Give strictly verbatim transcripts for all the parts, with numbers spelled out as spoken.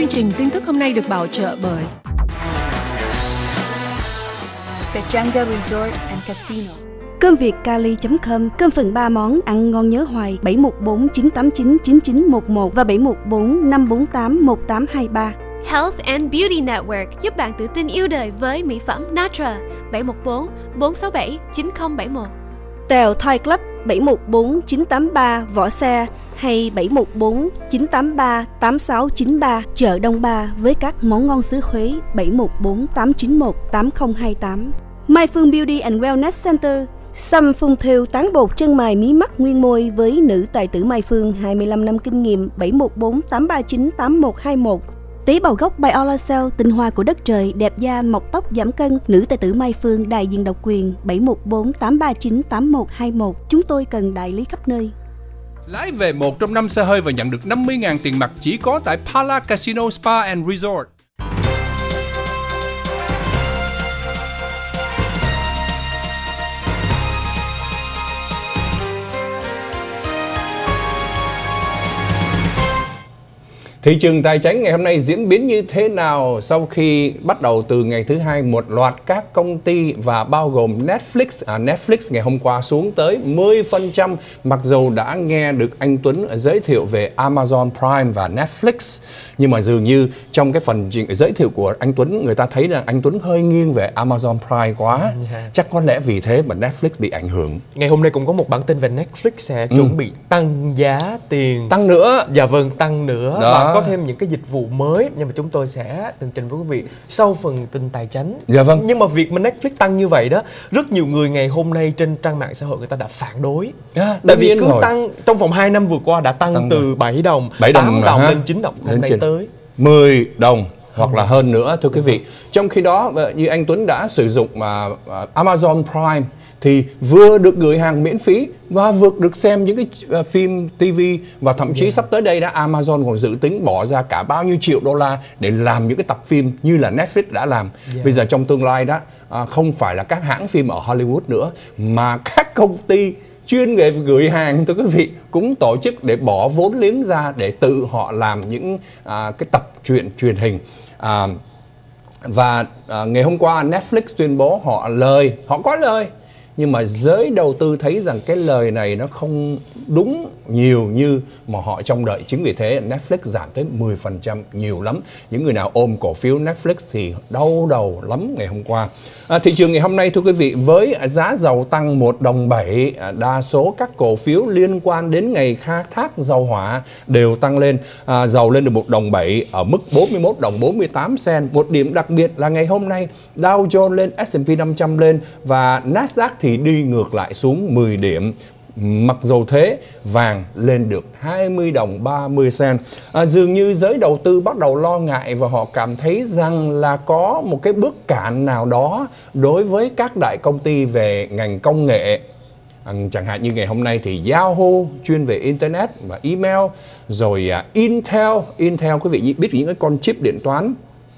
Chương trình tin tức hôm nay được bảo trợ bởi Pechanga Resort and Casino. Cơm Việt Cali chấm com, cơm phần ba món ăn ngon nhớ hoài. Bảy một bốn chín tám chín chín chín một một và bảy một bốn năm bốn tám một tám hai ba. Health and Beauty Network giúp bạn tự tin yêu đời với mỹ phẩm Natra. Bảy một bốn bốn sáu bảy chín không bảy một. Tèo Thai Club bảy một bốn chín tám ba Võ Xe hay bảy một bốn chín tám ba tám sáu chín ba. Chợ Đông Ba với các món ngon xứ Huế bảy một bốn tám chín một tám không hai tám. Mai Phương Beauty and Wellness Center, xăm phun thêu tán bột chân mày mí mắt nguyên môi với nữ tài tử Mai Phương hai mươi lăm năm kinh nghiệm bảy một bốn tám ba chín tám một hai một. Tế bào gốc Biolacell, tinh hoa của đất trời, đẹp da, mọc tóc, giảm cân, nữ tài tử Mai Phương, đại diện độc quyền bảy một bốn tám ba chín tám một hai một. Chúng tôi cần đại lý khắp nơi. Lái về một trong năm xe hơi và nhận được năm mươi nghìn tiền mặt chỉ có tại Pala Casino Spa and Resort. Thị trường tài chính ngày hôm nay diễn biến như thế nào sau khi bắt đầu từ ngày thứ hai một loạt các công ty và bao gồm Netflix, à, Netflix ngày hôm qua xuống tới mười phần trăm mặc dù đã nghe được anh Tuấn giới thiệu về Amazon Prime và Netflix. Nhưng mà dường như trong cái phần giới thiệu của anh Tuấn, người ta thấy rằng anh Tuấn hơi nghiêng về Amazon Prime quá. Yeah. Chắc có lẽ vì thế mà Netflix bị ảnh hưởng. Ngày hôm nay cũng có một bản tin về Netflix sẽ ừ. chuẩn bị tăng giá tiền. Tăng nữa. Dạ vâng, tăng nữa. Đó. Và có thêm những cái dịch vụ mới. Nhưng mà chúng tôi sẽ tường trình với quý vị sau phần tin tài chính. Dạ vâng. Nhưng mà việc mà Netflix tăng như vậy đó, rất nhiều người ngày hôm nay trên trang mạng xã hội người ta đã phản đối. Yeah, Tại vì cứ rồi. tăng, trong vòng hai năm vừa qua đã tăng, tăng từ rồi. bảy đồng, bảy đồng, tám đồng ha. lên chín đồng. Hôm nay trên. tới mười đồng hoặc là hơn nữa, thưa quý vị. Trong khi đó, như anh Tuấn đã sử dụng mà uh, Amazon Prime thì vừa được gửi hàng miễn phí và vừa được xem những cái uh, phim ti vi, và thậm chí yeah. sắp tới đây đã Amazon còn dự tính bỏ ra cả bao nhiêu triệu đô la để làm những cái tập phim như là Netflix đã làm. Yeah. Bây giờ trong tương lai đó uh, không phải là các hãng phim ở Hollywood nữa mà các công ty chuyên nghiệp gửi hàng, thưa quý vị, cũng tổ chức để bỏ vốn liếng ra để tự họ làm những à, cái tập truyện truyền hình. À, và à, ngày hôm qua Netflix tuyên bố họ lời, họ có lời, nhưng mà giới đầu tư thấy rằng cái lời này nó không đúng nhiều như mà họ trông đợi. Chính vì thế Netflix giảm tới mười phần trăm, nhiều lắm. Những người nào ôm cổ phiếu Netflix thì đau đầu lắm ngày hôm qua. À, thị trường ngày hôm nay, thưa quý vị, với giá dầu tăng một đồng bảy, đa số các cổ phiếu liên quan đến ngày khai thác dầu hỏa đều tăng lên. À, dầu lên được một đồng bảy ở mức bốn mươi mốt đồng bốn mươi tám cent. Một điểm đặc biệt là ngày hôm nay Dow Jones lên, S and P năm trăm lên và Nasdaq thì đi ngược lại xuống mười điểm. Mặc dù thế, vàng lên được hai mươi đồng ba mươi cent. À, dường như giới đầu tư bắt đầu lo ngại và họ cảm thấy rằng là có một cái bước cản nào đó đối với các đại công ty về ngành công nghệ. À, chẳng hạn như ngày hôm nay thì Yahoo chuyên về Internet và email, rồi à, Intel, Intel quý vị biết những cái con chip điện toán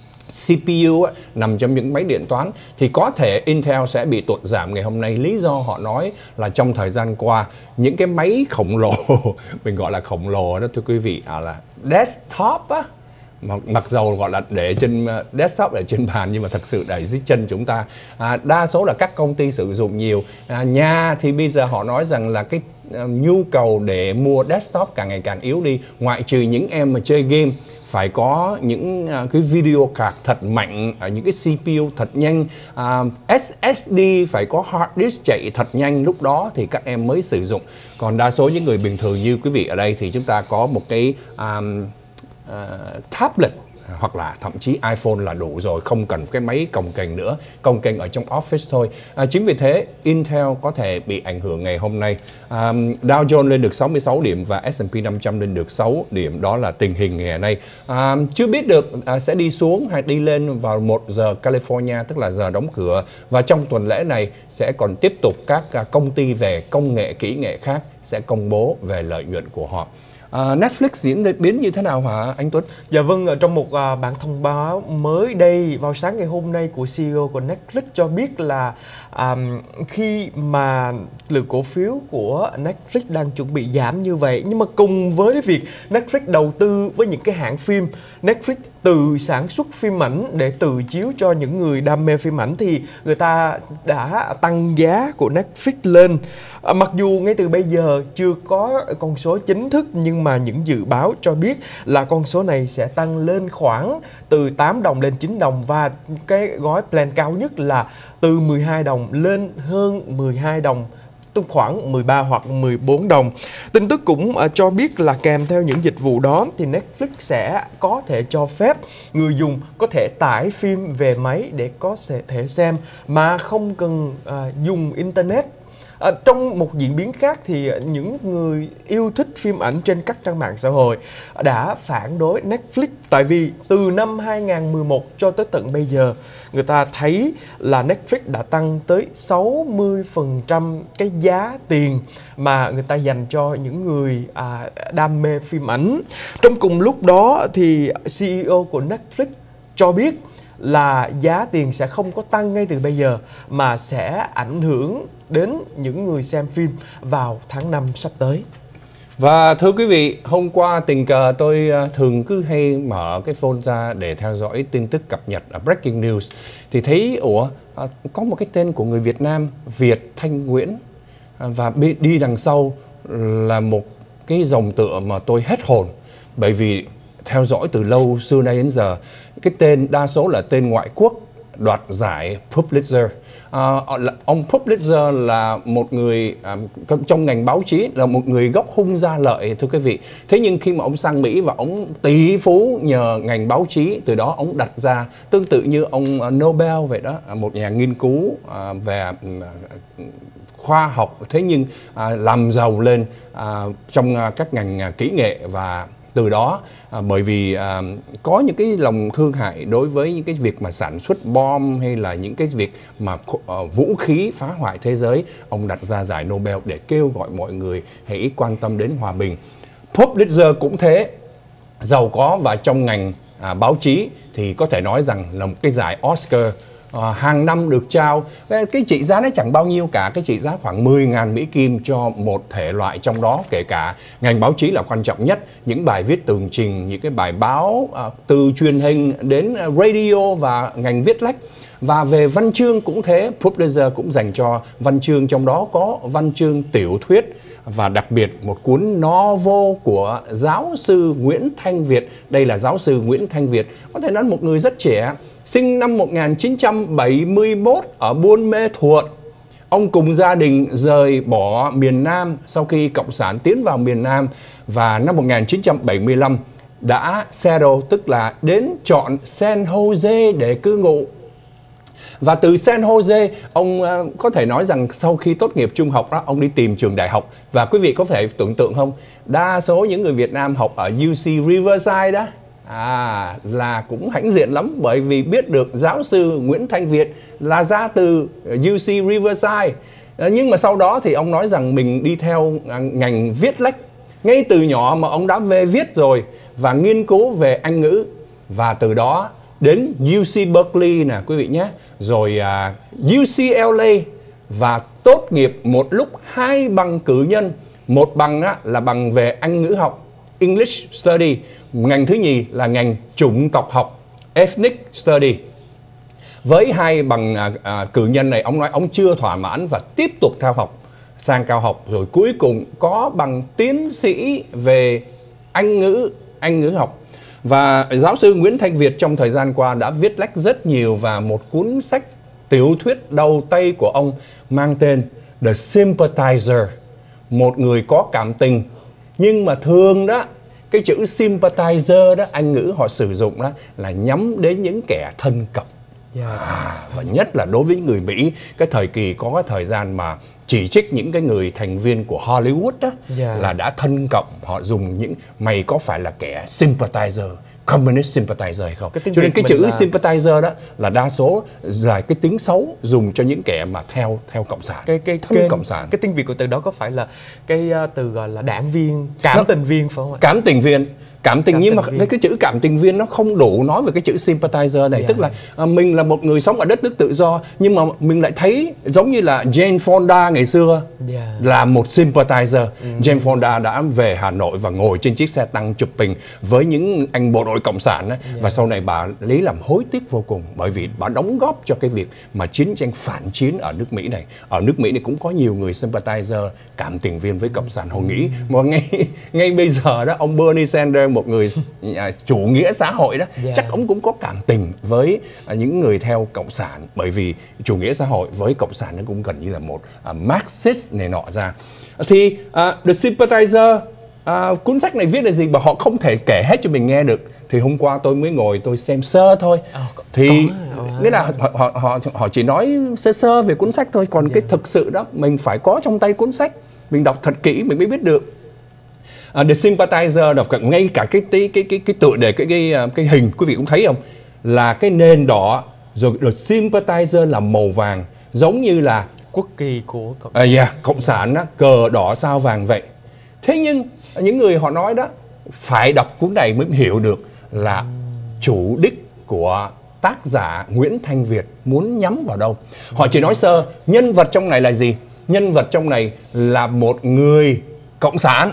xê pê u á, nằm trong những máy điện toán, thì có thể Intel sẽ bị tụt giảm ngày hôm nay. Lý do họ nói là trong thời gian qua những cái máy khổng lồ mình gọi là khổng lồ đó, thưa quý vị, à, là desktop á, mặc, mặc dầu gọi là để trên desktop ở trên bàn nhưng mà thật sự để dưới chân chúng ta. À, đa số là các công ty sử dụng nhiều. À, nhà thì bây giờ họ nói rằng là cái uh, nhu cầu để mua desktop càng ngày càng yếu đi, ngoại trừ những em mà chơi game phải có những uh, cái video card thật mạnh, uh, những cái xê pê u thật nhanh, uh, ét ét đê phải có hard disk chạy thật nhanh, lúc đó thì các em mới sử dụng. Còn đa số những người bình thường như quý vị ở đây thì chúng ta có một cái um, uh, tablet hoặc là thậm chí iPhone là đủ rồi, không cần cái máy cồng kềnh nữa, cồng kềnh ở trong office thôi. À, chính vì thế Intel có thể bị ảnh hưởng ngày hôm nay. À, Dow Jones lên được sáu mươi sáu điểm và S and P năm trăm lên được sáu điểm, đó là tình hình ngày nay. À, chưa biết được à, sẽ đi xuống hay đi lên vào một giờ California, tức là giờ đóng cửa. Và trong tuần lễ này sẽ còn tiếp tục các à, công ty về công nghệ kỹ nghệ khác sẽ công bố về lợi nhuận của họ. À, Netflix diễn biến như thế nào hả anh Tuấn? Dạ vâng, trong một uh, bản thông báo mới đây vào sáng ngày hôm nay của xê e ô của Netflix cho biết là um, khi mà lượng cổ phiếu của Netflix đang chuẩn bị giảm như vậy, nhưng mà cùng với việc Netflix đầu tư với những cái hãng phim, Netflix từ sản xuất phim ảnh để tự chiếu cho những người đam mê phim ảnh, thì người ta đã tăng giá của Netflix lên. À, mặc dù ngay từ bây giờ chưa có con số chính thức, nhưng mà những dự báo cho biết là con số này sẽ tăng lên khoảng từ tám đồng lên chín đồng, và cái gói plan cao nhất là từ mười hai đồng lên hơn mười hai đồng, tức khoảng mười ba hoặc mười bốn đồng. Tin tức cũng uh, cho biết là kèm theo những dịch vụ đó thì Netflix sẽ có thể cho phép người dùng có thể tải phim về máy để có thể xem mà không cần uh, dùng Internet. À, trong một diễn biến khác thì những người yêu thích phim ảnh trên các trang mạng xã hội đã phản đối Netflix, tại vì từ năm hai nghìn không trăm mười một cho tới tận bây giờ người ta thấy là Netflix đã tăng tới sáu mươi phần trăm cái giá tiền mà người ta dành cho những người à, đam mê phim ảnh. Trong cùng lúc đó thì xê e ô của Netflix cho biết là giá tiền sẽ không có tăng ngay từ bây giờ mà sẽ ảnh hưởng đến những người xem phim vào tháng năm sắp tới. Và thưa quý vị, hôm qua tình cờ tôi thường cứ hay mở cái phone ra để theo dõi tin tức cập nhật Breaking News, thì thấy ủa có một cái tên của người Việt Nam, Việt Thanh Nguyễn, và đi đằng sau là một cái dòng tựa mà tôi hết hồn, bởi vì theo dõi từ lâu xưa nay đến giờ cái tên đa số là tên ngoại quốc đoạt giải Pulitzer. À, ông Pulitzer là một người à, trong ngành báo chí, là một người gốc Hung Gia Lợi, thưa quý vị. Thế nhưng khi mà ông sang Mỹ và ông tỷ phú nhờ ngành báo chí, từ đó ông đặt ra tương tự như ông Nobel vậy đó, một nhà nghiên cứu à, về à, khoa học, thế nhưng à, làm giàu lên à, trong à, các ngành à, kỹ nghệ. Và từ đó à, bởi vì à, có những cái lòng thương hại đối với những cái việc mà sản xuất bom hay là những cái việc mà uh, vũ khí phá hoại thế giới, ông đặt ra giải Nobel để kêu gọi mọi người hãy quan tâm đến hòa bình. Pulitzer cũng thế, giàu có và trong ngành à, báo chí thì có thể nói rằng là một cái giải Oscar À, hàng năm được trao. Cái, cái trị giá nó chẳng bao nhiêu cả, cái trị giá khoảng mười nghìn Mỹ Kim cho một thể loại, trong đó kể cả ngành báo chí là quan trọng nhất, những bài viết tường trình, những cái bài báo à, từ truyền hình đến radio và ngành viết lách. Và về văn chương cũng thế, Pulitzer cũng dành cho văn chương, trong đó có văn chương tiểu thuyết và đặc biệt một cuốn novel của giáo sư Nguyễn Thanh Việt. Đây là giáo sư Nguyễn Thanh Việt, có thể nói một người rất trẻ, sinh năm một nghìn chín trăm bảy mươi mốt ở Buôn Mê Thuột. Ông cùng gia đình rời bỏ miền Nam sau khi Cộng sản tiến vào miền Nam, và năm một nghìn chín trăm bảy mươi lăm đã settle, tức là đến chọn San Jose để cư ngụ. Và từ San Jose, ông uh, có thể nói rằng sau khi tốt nghiệp trung học đó, ông đi tìm trường đại học. Và quý vị có thể tưởng tượng không, đa số những người Việt Nam học ở u xê Riverside đó, à, là cũng hãnh diện lắm, bởi vì biết được giáo sư Nguyễn Thanh Việt là ra từ u xê Riverside. À, nhưng mà sau đó thì ông nói rằng mình đi theo ngành viết lách. Ngay từ nhỏ mà ông đã về viết rồi và nghiên cứu về Anh ngữ. Và từ đó đến u xê Berkeley nè quý vị nhé, rồi uh, u xê lờ a, và tốt nghiệp một lúc hai bằng cử nhân. Một bằng á, là bằng về Anh ngữ học, English Study. Ngành thứ nhì là ngành chủng tộc học, Ethnic Study. Với hai bằng à, à, cử nhân này, ông nói ông chưa thỏa mãn và tiếp tục theo học sang cao học, rồi cuối cùng có bằng tiến sĩ về Anh ngữ, Anh ngữ học. Và giáo sư Nguyễn Thanh Việt trong thời gian qua đã viết lách rất nhiều, và một cuốn sách tiểu thuyết đầu tay của ông mang tên The Sympathizer, một người có cảm tình. Nhưng mà thường đó, cái chữ sympathizer đó, Anh ngữ họ sử dụng đó là nhắm đến những kẻ thân cận. Yeah. À, và nhất là đối với người Mỹ, cái thời kỳ có cái thời gian mà chỉ trích những cái người thành viên của Hollywood đó, yeah, là đã thân cận. Họ dùng những mày có phải là kẻ sympathizer, communist sympathizer hay không. Cái tiếng Cho nên Việt cái chữ mình là- sympathizer đó là đa số là cái tiếng xấu dùng cho những kẻ mà theo theo cộng sản, cái cái thân kênh, cộng sản. cái tiếng Việt của từ đó có phải là cái uh, từ gọi là đảng viên, cảm Nó- tình viên phải không ạ? Cảm tình viên, cảm tình Cảm nhưng mà tình viên. cái, cái chữ cảm tình viên nó không đủ nói về cái chữ sympathizer này. Dạ. Tức là à, mình là một người sống ở đất nước tự do, nhưng mà mình lại thấy giống như là Jane Fonda ngày xưa Dạ. là một sympathizer. Jane Fonda đã về Hà Nội và ngồi trên chiếc xe tăng chụp hình với những anh bộ đội cộng sản ấy. Và sau này bà lấy làm hối tiếc vô cùng, bởi vì bà đóng góp cho cái việc mà chiến tranh phản chiến ở nước Mỹ này. Ở nước Mỹ này cũng có nhiều người sympathizer, cảm tình viên với cộng sản. Họ nghĩ mà ngay ngay bây giờ đó, ông Bernie Sanders, một người à, chủ nghĩa xã hội đó, Yeah. chắc ông cũng có cảm tình với à, những người theo cộng sản, bởi vì chủ nghĩa xã hội với cộng sản nó cũng gần như là một à, Marxist này nọ ra. Thì à, The Sympathizer, à, cuốn sách này viết là gì mà họ không thể kể hết cho mình nghe được. Thì hôm qua tôi mới ngồi tôi xem sơ thôi. Ờ, có- Thì có, ờ. nghĩa là họ, họ họ họ chỉ nói sơ sơ về cuốn sách thôi, còn cái thực sự đó mình phải có trong tay cuốn sách, mình đọc thật kỹ mình mới biết được. Uh, The Sympathizer, đọc cả, ngay cả cái cái cái cái, cái tựa đề, cái cái cái hình quý vị cũng thấy không, là cái nền đỏ, rồi The Sympathizer là màu vàng, giống như là Quốc kỳ của cộng à, yeah, cộng sản đó, cờ đỏ sao vàng vậy. Thế nhưng những người họ nói đó phải đọc cuốn này mới hiểu được là chủ đích của tác giả Nguyễn Thanh Việt muốn nhắm vào đâu. Họ chỉ nói sơ nhân vật trong này là gì. Nhân vật trong này là một người cộng sản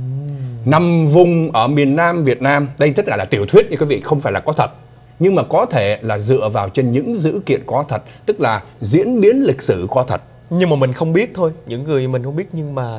nằm vùng ở miền Nam Việt Nam. Đây tất cả là tiểu thuyết nha quý vị, không phải là có thật, nhưng mà có thể là dựa vào trên những dữ kiện có thật, tức là diễn biến lịch sử có thật. Nhưng mà mình không biết thôi, những người mình không biết, nhưng mà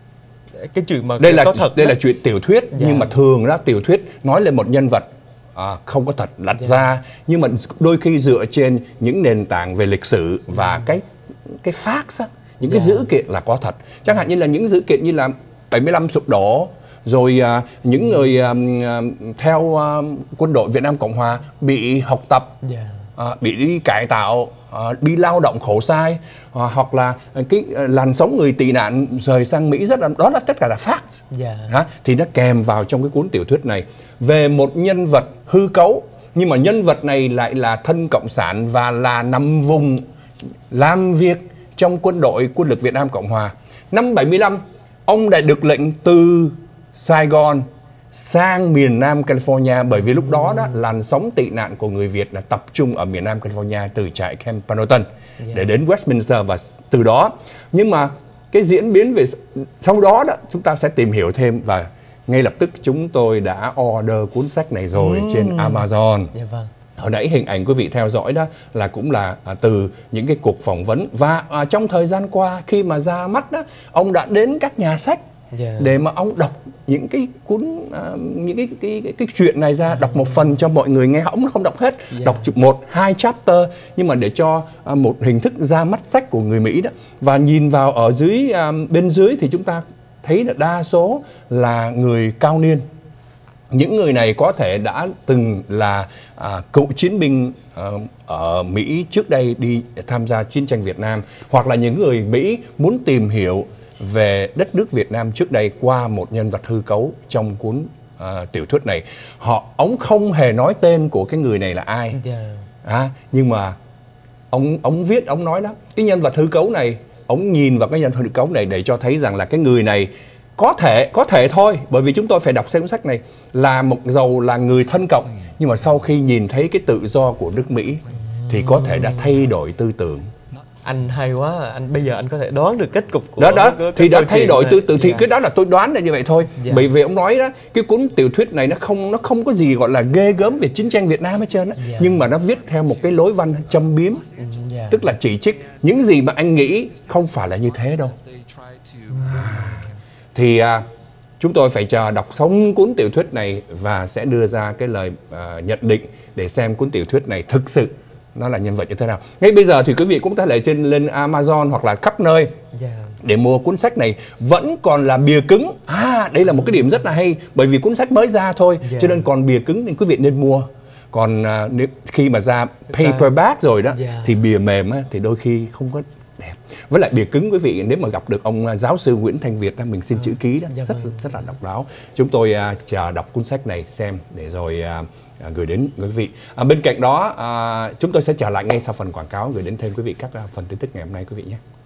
cái chuyện mà Đây là có thật đây đó. là chuyện tiểu thuyết, Dạ. nhưng mà thường đó tiểu thuyết nói lên một nhân vật à, không có thật đặt Dạ. ra, nhưng mà đôi khi dựa trên những nền tảng về lịch sử và cái cái facts á, những cái Dạ. dữ kiện là có thật. Chẳng hạn như là những dữ kiện như là bảy mươi lăm sụp đổ, rồi à, những người à, à, theo à, quân đội Việt Nam Cộng Hòa bị học tập, Dạ. à, bị đi cải tạo, à, đi lao động khổ sai, à, hoặc là cái à, làn sóng người tị nạn rời sang Mỹ, rất là đó là tất cả là facts. Dạ. Hả? Thì nó kèm vào trong cái cuốn tiểu thuyết này về một nhân vật hư cấu, nhưng mà nhân vật này lại là thân cộng sản và là nằm vùng làm việc trong quân đội quân lực Việt Nam Cộng Hòa. Năm bảy mươi lăm, ông đã được lệnh từ Sài Gòn sang miền Nam California, bởi vì lúc đó đó làn sóng tị nạn của người Việt là tập trung ở miền Nam California, từ trại Camp Pendleton để đến Westminster và từ đó. Nhưng mà cái diễn biến về sau đó đó chúng ta sẽ tìm hiểu thêm, và ngay lập tức chúng tôi đã order cuốn sách này rồi trên Amazon. Dạ vâng. Hồi nãy hình ảnh quý vị theo dõi đó là cũng là à, từ những cái cuộc phỏng vấn, và à, trong thời gian qua khi mà ra mắt đó, ông đã đến các nhà sách Dạ. để mà ông đọc những cái cuốn à, những cái cái, cái cái chuyện này ra, đọc một phần cho mọi người nghe. Ông không đọc hết, Dạ. đọc chục một hai chapter, nhưng mà để cho à, một hình thức ra mắt sách của người Mỹ đó. Và nhìn vào ở dưới à, bên dưới thì chúng ta thấy là đa số là người cao niên. Những người này có thể đã từng là à, cựu chiến binh à, ở Mỹ trước đây đi tham gia chiến tranh Việt Nam, hoặc là những người Mỹ muốn tìm hiểu về đất nước Việt Nam trước đây qua một nhân vật hư cấu trong cuốn à, tiểu thuyết này. Họ ông không hề nói tên của cái người này là ai, Dạ. à, nhưng mà ông ông viết, ông nói đó, cái nhân vật hư cấu này, ông nhìn vào cái nhân vật hư cấu này để cho thấy rằng là cái người này có thể có thể thôi, bởi vì chúng tôi phải đọc xem cuốn sách này, là một dầu là người thân cộng, nhưng mà sau khi nhìn thấy cái tự do của nước Mỹ thì có thể đã thay đổi tư tưởng. Anh hay quá, anh bây giờ anh có thể đoán được kết cục của Đó đó, cái- thì cái đã câu thay chuyện đổi này. tư tưởng, thì Dạ. cái đó là tôi đoán là như vậy thôi. Dạ. Bởi vì ông nói đó, cái cuốn tiểu thuyết này nó không nó không có gì gọi là ghê gớm về chiến tranh Việt Nam hết trơn á, Dạ. nhưng mà nó viết theo một cái lối văn châm biếm, Dạ. tức là chỉ trích những gì mà anh nghĩ không phải là như thế đâu. Thì à, chúng tôi phải chờ đọc xong cuốn tiểu thuyết này và sẽ đưa ra cái lời à, nhận định để xem cuốn tiểu thuyết này thực sự nó là nhân vật như thế nào. Ngay bây giờ thì quý vị cũng có thể trên lên Amazon hoặc là khắp nơi Dạ. để mua cuốn sách này, vẫn còn là bìa cứng. À, đây là một cái điểm rất là hay, bởi vì cuốn sách mới ra thôi, Yeah. cho nên còn bìa cứng nên quý vị nên mua. Còn à, nếu khi mà ra paperback rồi đó, Yeah. thì bìa mềm á, thì đôi khi không có đẹp. Với lại bìa cứng quý vị, nếu mà gặp được ông giáo sư Nguyễn Thanh Việt, mình xin chữ ký đó, dạ rất vâng. rất là độc đáo. Chúng tôi uh, chờ đọc cuốn sách này xem để rồi uh, uh, gửi đến quý vị. À, bên cạnh đó uh, chúng tôi sẽ trở lại ngay sau phần quảng cáo, gửi đến thêm quý vị các uh, phần tin tức ngày hôm nay quý vị nhé.